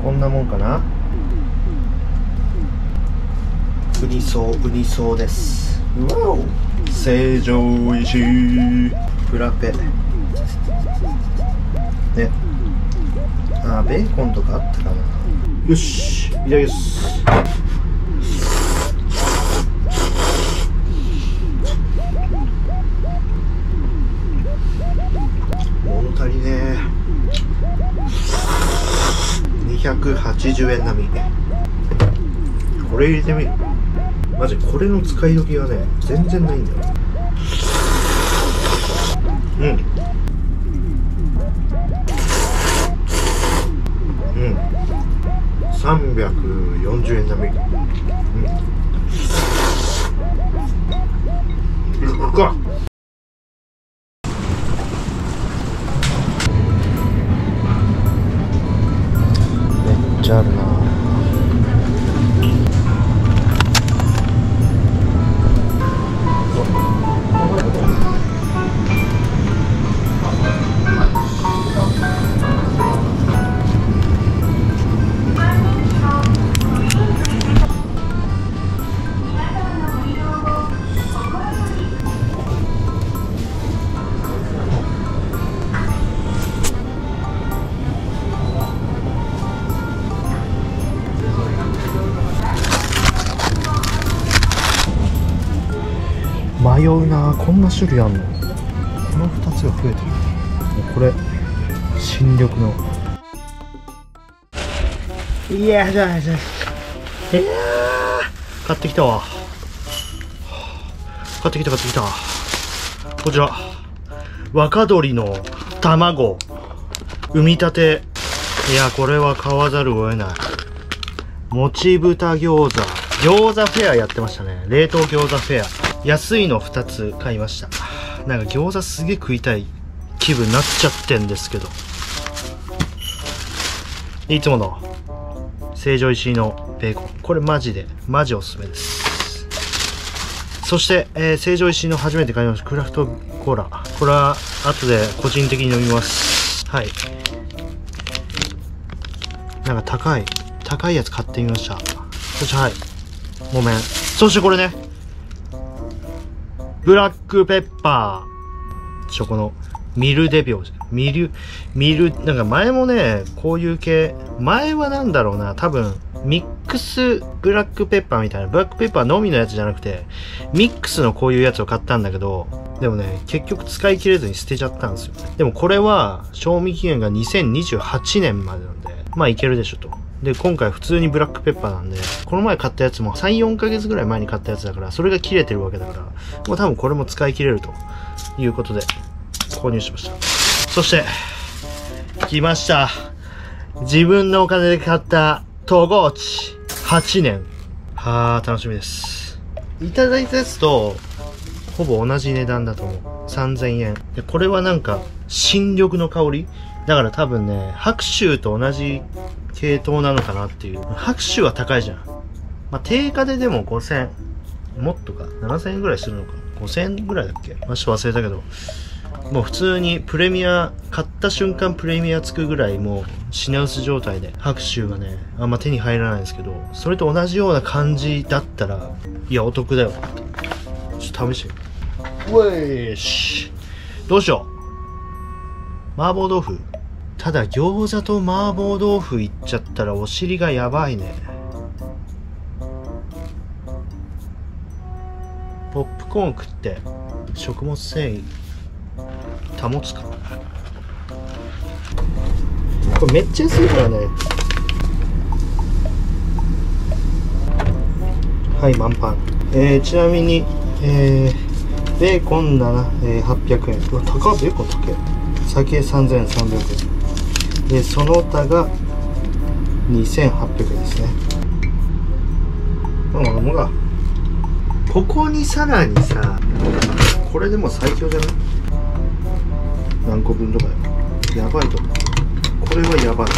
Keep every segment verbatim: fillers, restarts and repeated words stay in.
こんなもんかな。ウニソウウニソウです。うわお、成城石井フラペね。あー、ベーコンとかあったかな。よし、いただきます。物足りねえ。にひゃくはちじゅうえん並み。これ入れてみる。マジこれの使い時がね全然ないんだよ。うんうんさんびゃくよんじゅうえん並み。うん、いくか。めっちゃあるな。迷うな。こんな種類あんの。このふたつが増えてる。これ新緑の。いやじゃあじゃあいやー買ってきたわ。買ってきた買ってきた。こちら若鶏の卵産みたて。いやこれは買わざるを得ない。もち豚餃子餃子フェアやってましたね。冷凍餃子フェア安いのふたつ買いました。なんか餃子すげえ食いたい気分になっちゃってんですけど、いつもの成城石井のベーコン、これマジでマジおすすめです。そして、えー、成城石井の初めて買いましたクラフトコーラ。これは後で個人的に飲みます。はい、なんか高い高いやつ買ってみました。そしてはいごめん。そしてこれねブラックペッパー。ちょ、この、ミルデビョー。ミル、ミル、なんか前もね、こういう系、前はなんだろうな、多分、ミックスブラックペッパーみたいな、ブラックペッパーのみのやつじゃなくて、ミックスのこういうやつを買ったんだけど、でもね、結局使い切れずに捨てちゃったんですよ。でもこれは、賞味期限がにせんにじゅうはちねんまでなんで、まあいけるでしょと。で、今回普通にブラックペッパーなんで、この前買ったやつもさん、よんかげつぐらい前に買ったやつだから、それが切れてるわけだから、もう多分これも使い切れるということで、購入しました。そして、来ました。自分のお金で買ったトゴーチはちねん。はー、楽しみです。いただいたやつと、ほぼ同じ値段だと思う。さんぜんえん。で、これはなんか、新緑の香りだから多分ね、白州と同じ系統なのかなっていう。白州は高いじゃん。まあ、定価ででもごせん、もっとか、ななせんえんぐらいするのか。ごせんえんぐらいだっけ、まあ、ちょっと忘れたけど。もう普通にプレミア、買った瞬間プレミアつくぐらいもう品薄状態で、白州がね、あんま手に入らないんですけど、それと同じような感じだったら、いや、お得だよ。ちょっと試してみる。うえーし。どうしよう。麻婆豆腐。ただ餃子と麻婆豆腐いっちゃったらお尻がやばいね。ポップコーン食って食物繊維保つか。これめっちゃ安いからね。はい、満パン。えー、ちなみに、えー、ベーコンなな、えー、はっぴゃくえん。うわ、高っ。ベーコン高い。酒さんぜんさんびゃくえん。で、その他がにせんはっぴゃくえんですね。まあまあまあ、ここにさらにさ、これでも最強じゃない？何個分とかよ。やばいと思う。これはやばい。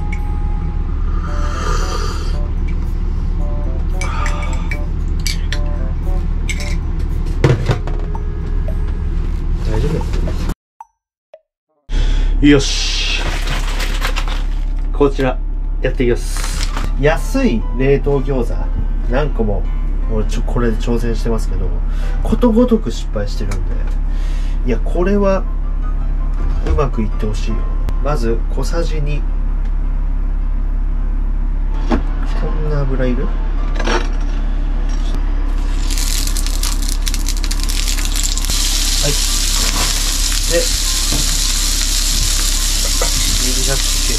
大丈夫だよ。よし。こちらやっていきます。安い冷凍餃子何個も俺ちょこれで挑戦してますけど、ことごとく失敗してるんで、いやこれはうまくいってほしいよ。まず小さじに、こんな油いる？はい。で、水ひゃくきゅ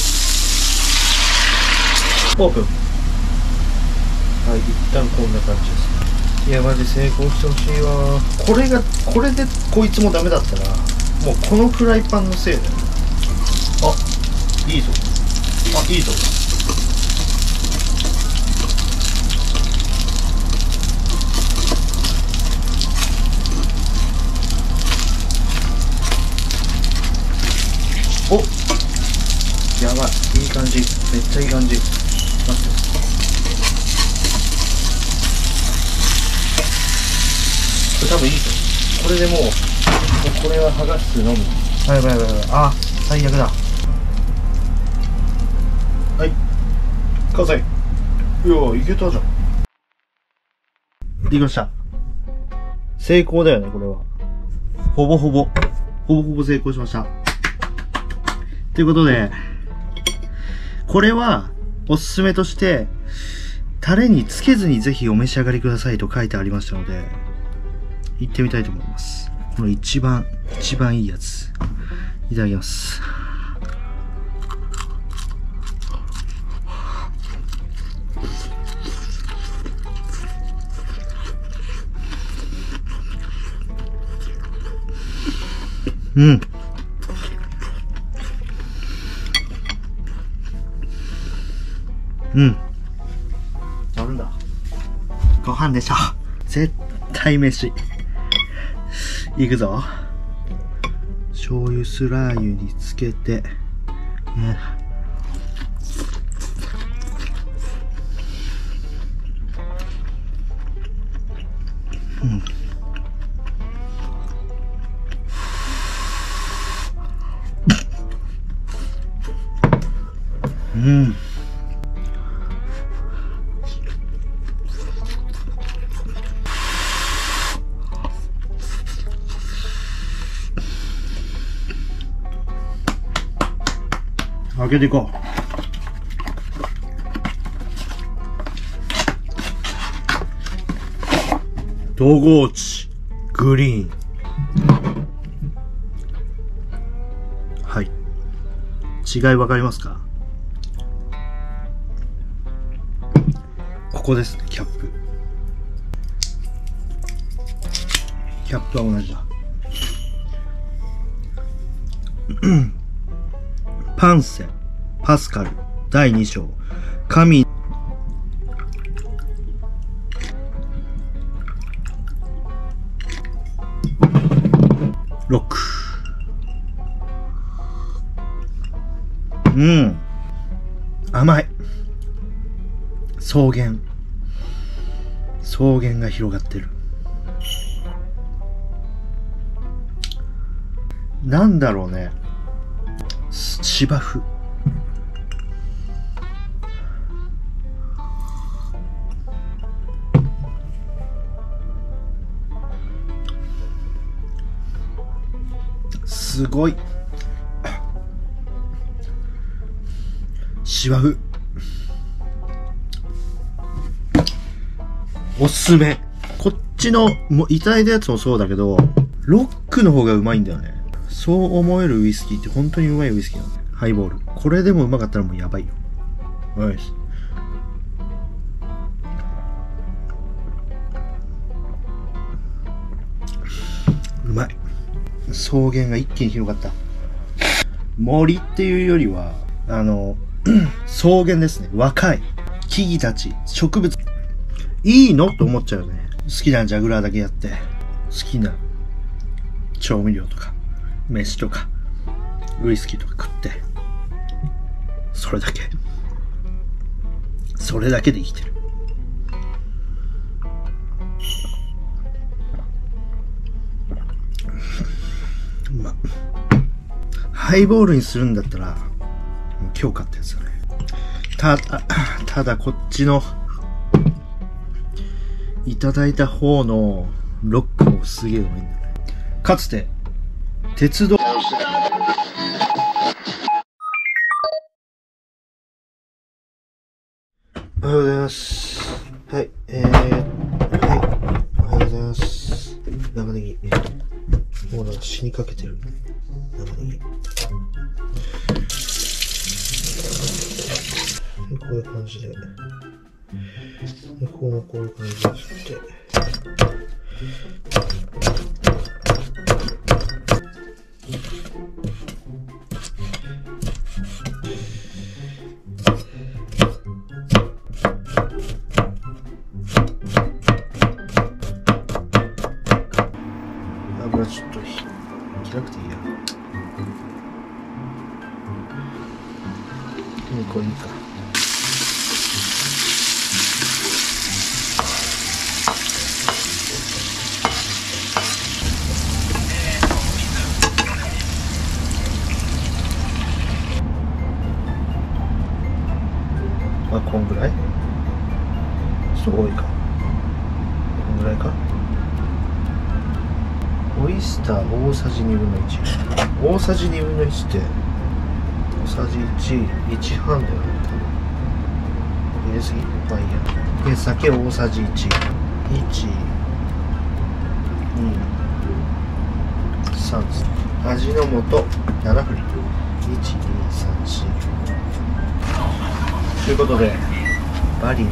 う。オープン。はい、一旦こんな感じですね。いや、マジ成功してほしいわ。これが、これでこいつもダメだったら、もうこのフライパンのせいだよ。あ、いいぞ。あ、いいぞ。お、やばい、いい感じ、めっちゃいい感じ。待って、これ多分いいぞ。これでもう、もうこれは剥がすのみ。やばいやばいやばい、あ、最悪だ。はい、完成。いや、いけたじゃん。できました。成功だよね、これは。ほぼほぼ、ほぼほぼ成功しました。ということで、これはおすすめとして、タレにつけずにぜひお召し上がりくださいと書いてありましたので、行ってみたいと思います。この一番、一番いいやつ。いただきます。うん。うん。なんだ。ご飯でしょ。絶対飯。いくぞ。醤油スラー油につけて、ね。うん。うん。開けていこう。東郷地グリーン。はい。違いわかりますか？ここですね、キャップ。キャップは同じだ。パンセ、パスカル、だいに章、神、ロック。うん。甘い。草原。草原が広がってる。なんだろうね。芝生。すごい。芝生。おすすめ。こっちの、もういただいたやつもそうだけど、ロックの方がうまいんだよね。そう思えるウイスキーって本当にうまいウイスキーなんだよ。ハイボール。これでもうまかったらもうやばいよ。よし。うまい。草原が一気に広がった。森っていうよりは、あの、草原ですね。若い。木々たち、植物。いいのと思っちゃうよね。好きなジャグラーだけやって、好きな調味料とか、飯とか、ウイスキーとか食って、それだけ。それだけで生きてる。ま、ハイボールにするんだったら、今日買ったやつだね。 た、ただこっちの、いただいた方のロックもすげえうまいんだよね。かつて、鉄道、おはようございます。はい、えー、はい、おはようございます。長ネギ。もうなんか死にかけてる。長ネギ。こういう感じで。で、ここもこういう感じでして。油ちょっと開くていいや。うん、これいいか。あ、こんぐらい？ちょっと多いか。こんぐらいか。オイスター大さじにぶんのいち。大さじにぶんのいちって大さじいち、いちはんだよね、多分。入れすぎ？まあいいや。で、酒大さじいち。いち、に、さん。味の素ななふり。いち、に、さん、よん。ということで、バリナ。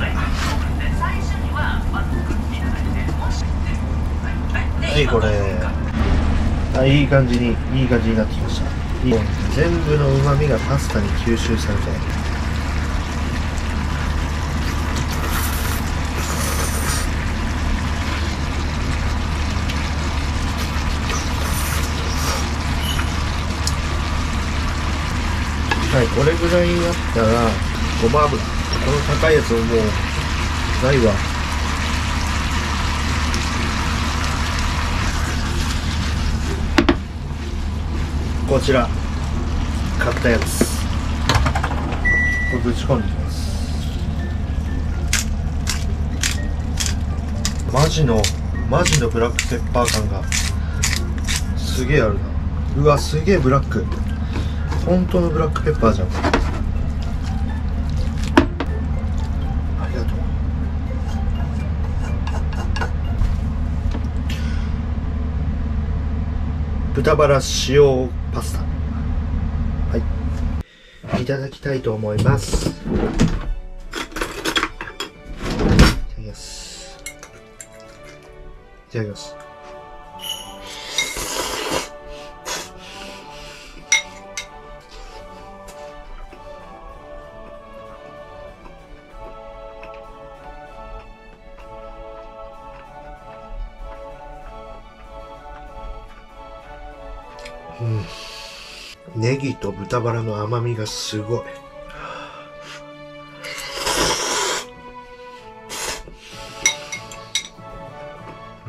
はい、これ。あ、いい感じに、いい感じになってきました。全部の旨味がパスタに吸収されて。はい、これぐらいになったら、ごま油。この高いやつをもう、ないわ。こちら、買ったやつ。これぶち込んでいきます。マジの、マジのブラックペッパー感が、すげえあるな。うわ、すげえブラック。本当のブラックペッパーじゃん。ありがとう。豚バラ塩パスタ。はい。いただきたいと思います。いただきます。いただきます。うん、ネギと豚バラの甘みがすごい。うん、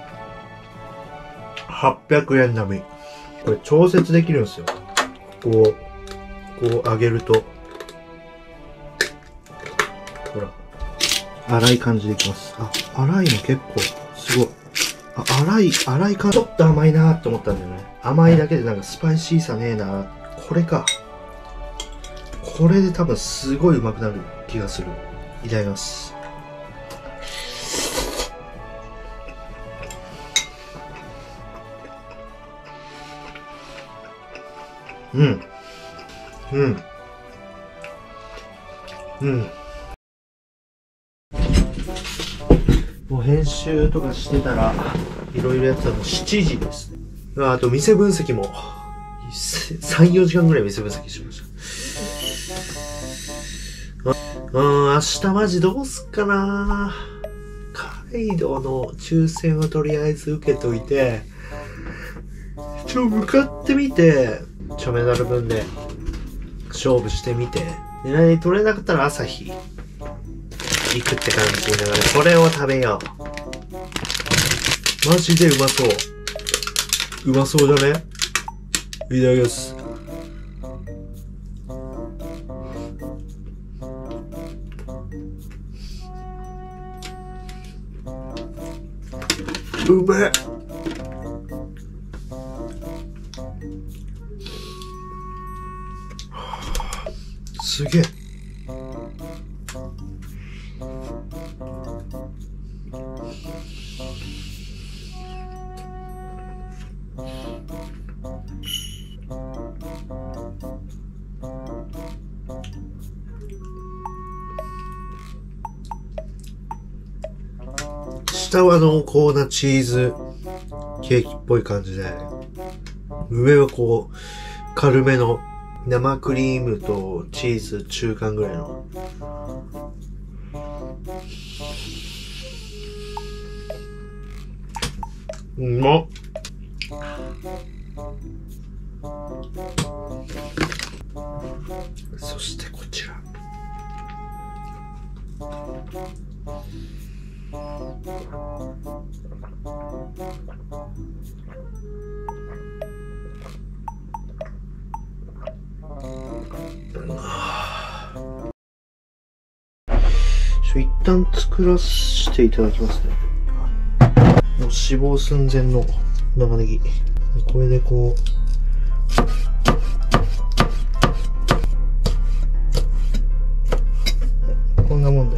はっぴゃくえん並み。これ調節できるんですよ。こう、こう上げると、ほら、粗い感じでいきます。あ、粗いの結構すごい。あ、粗い、粗い感じ。ちょっと甘いなーって思ったんだよね。甘いだけでなんかスパイシーさねえな。これか。これで多分すごい上手くなる気がする。いただきます。うん。うん。うん。もう編集とかしてたら、いろいろやってたのしちじですね。あと店分析も、さん、よじかんぐらい店分析しました。うん、明日マジどうすっかな。カイドウの抽選をとりあえず受けといて、ちょ、向かってみて、ちょメダル分で勝負してみて、で、何取れなかったら朝日行くって感じだから、これを食べよう。マジでうまそう。うまそうだね。いただきます。 うめえ。すげえ。下は濃厚なチーズケーキっぽい感じで、上はこう軽めの生クリームとチーズ中間ぐらいの。うまっ。そしてこちら。ちょ一旦作らせていただきますね。もう死亡寸前の長ネギ。これでこうこんなもんで。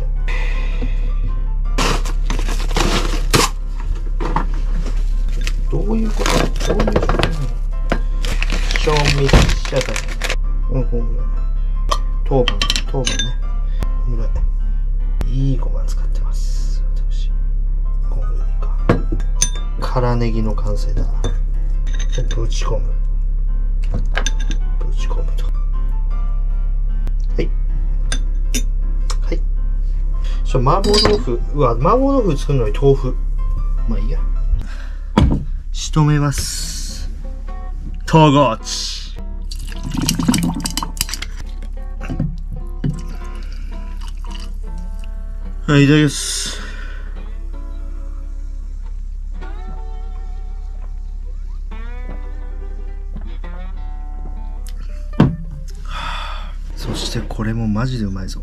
どういうことどういうことなの？賞味しちゃった。うん、こんぐらい。当番、当番ね。こんぐらい。いいごま使ってます。私。こんぐらいか。辛ネギの完成だ。ぶち込む。ぶち込むと。はい。はい。ちょ、麻婆豆腐。うわ、麻婆豆腐作るのに豆腐。まあいいや。仕留めます。とごち。はい、いただきます。そしてこれもマジでうまいぞ。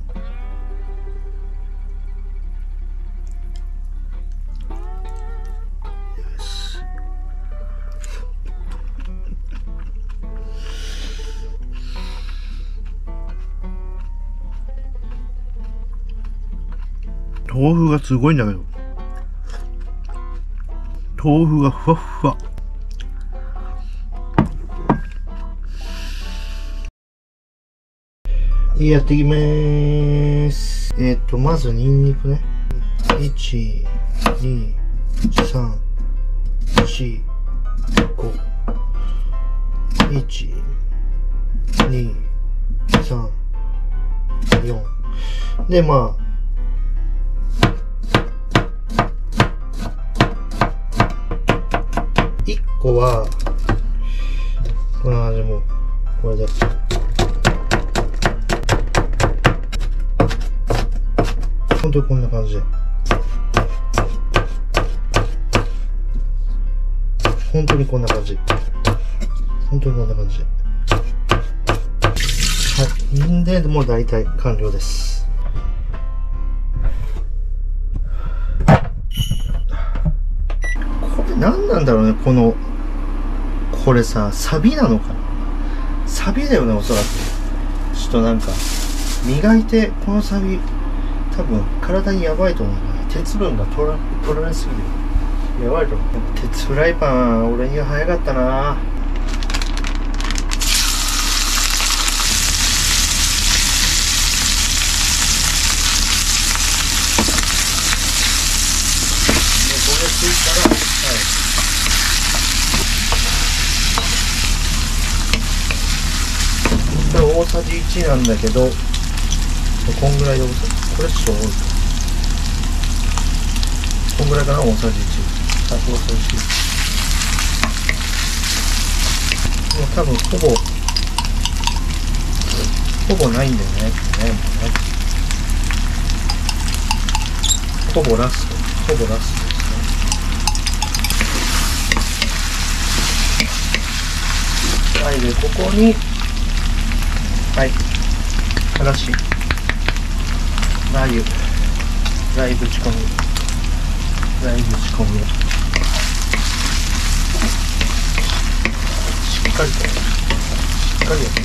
豆腐がすごいんだけど。豆腐がふわっふわ。やっていきまーす。えっと、まずニンニクね。いち、に、さん、よん、ご。いち、に、さん、よん。で、まあ、いっこは、この味も、これで。ほんとにこんな感じで。本当にこんな感じ。本当にこんな感じで。はい。んで、もう大体完了です。これ何なんだろうね、この、これさ、サビなのかな？サビだよね、おそらく。ちょっとなんか、磨いて、このサビ、多分、体にやばいと思うね。鉄分が取ら、取られすぎる。やばいと思う。鉄フライパン、俺には早かったな。ついたら、はい。これ大さじいちなんだけど、こんぐらいで大さじ、これちょっと多いか。こんぐらいかな、大さじいち。あ、大さじいち。もう多分、ほぼ、ほぼないんだよね。ね、もうね。ほぼラスト。ほぼラスト。はい、で、ここに、はい、からし、ラー油、ラー油ぶち込み、ラー油ぶち込み。 っかりとしっかりやってます。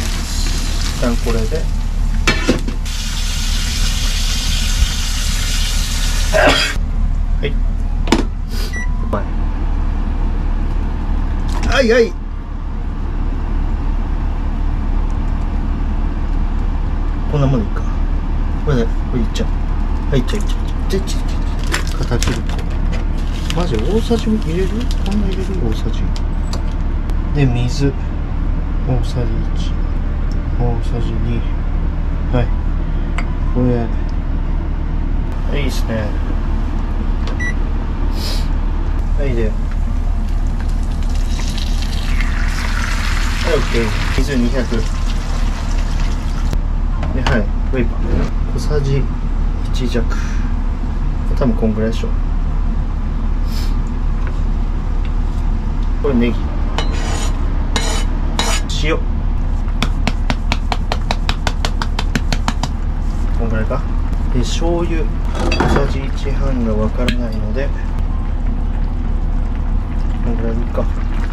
一旦これではいはいはい、こんなもんでいいか。これでこれいっちゃう。はい、いっちゃういっちゃういっちゃういっちゃういっちゃう。片栗粉マジ大さじ入れる？こんな入れる？大さじで、水大さじいち、大さじに、はい、これいいっすね。はいで、はい、オッケー。水にひゃくで、はい、ウェイパー小さじいち弱、多分こんぐらいでしょ。これネギ、塩、こんぐらいか。で、醤油小さじいちはんがわからないのでこんぐらいでいいか。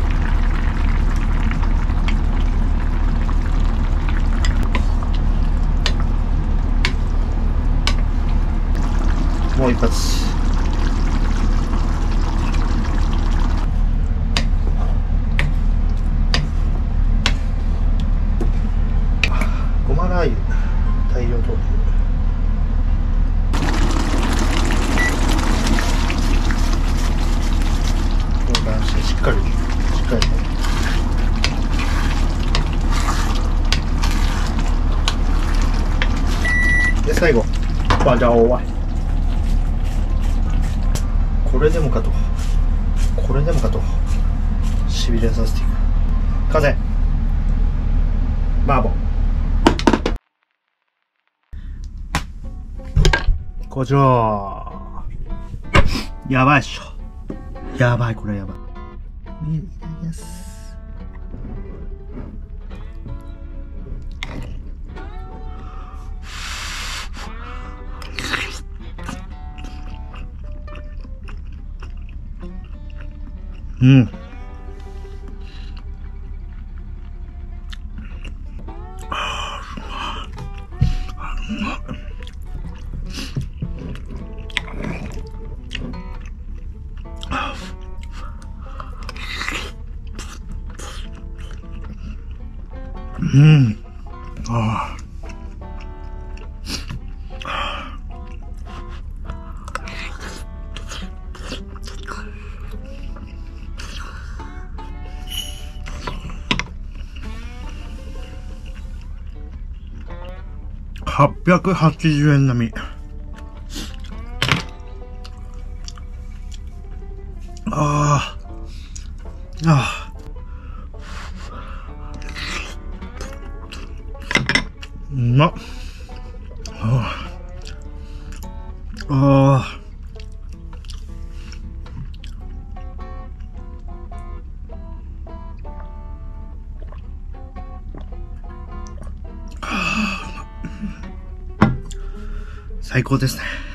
もう一発。ごまラー油大量投入。こういう感じでしっかりしっかりね。で最後バジャオワイ、これでもかとこれでもかとしびれさせていく。完成。バーボンこちら。やばいっしょ。やばい、これやばい。いただきます。うん。うん。ああ。はっぴゃくはちじゅうえん並み。ああ。ああ。うまっ。ああ。ああ。最高ですね。